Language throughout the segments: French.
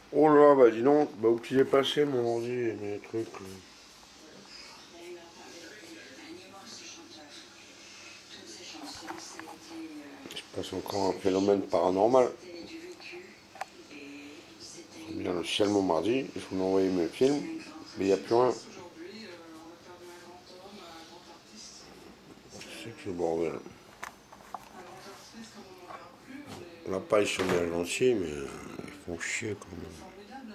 Oh là, bah dis donc, bah où qu'il est passé mon ordi et mes trucs. Il se passe encore un phénomène paranormal. Bien le ciel mon mardi, je vous ai envoyé mes films, mais il n'y a plus rien. C'est que le bordel. La paille sur mes gentils, mais ils font chier quand même.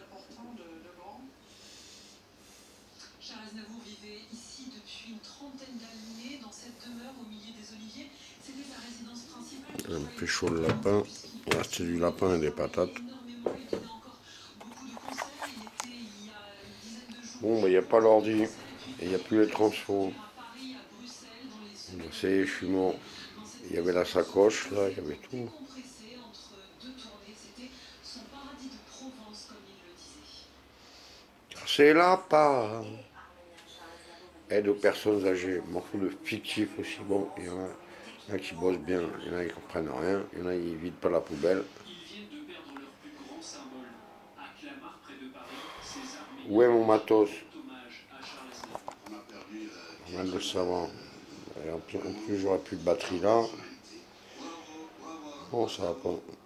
Charles Aznavour vivait ici depuis une trentaine d'années, dans cette demeure au milieu des oliviers. C'était sa résidence principale. Un pécho le lapin, il restait du lapin et des patates. Énormément, il donnait encore beaucoup de concerts. Il était il y a une dizaine de jours Bon, bah il n'y a pas l'ordi, et concert et puis il n'y a plus les transfos. à Paris, à Bruxelles, dans les Bah, studios ça y est, je suis mort. dans cette Il y avait maison la sacoche, là, il y avait tout. décompressée entre deux tournées. C'était son paradis de Provence, comme il le disait. C'est lapin. Aide aux personnes âgées. M'en fous de fictif aussi. Bon, il y en a qui bossent bien, il y en a qui comprennent rien, il y en a qui vident pas la poubelle. Où est mon matos? On vient de le savoir. Et en plus, j'aurais plus de batterie là. Bon, ça va pas.